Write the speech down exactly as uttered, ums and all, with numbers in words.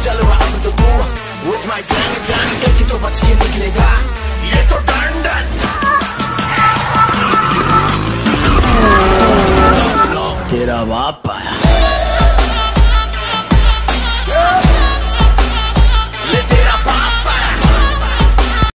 चलो अब तो तू with my gang gang, एक ही तो बच के निकलेगा ये तो डन डन। तेरा बाप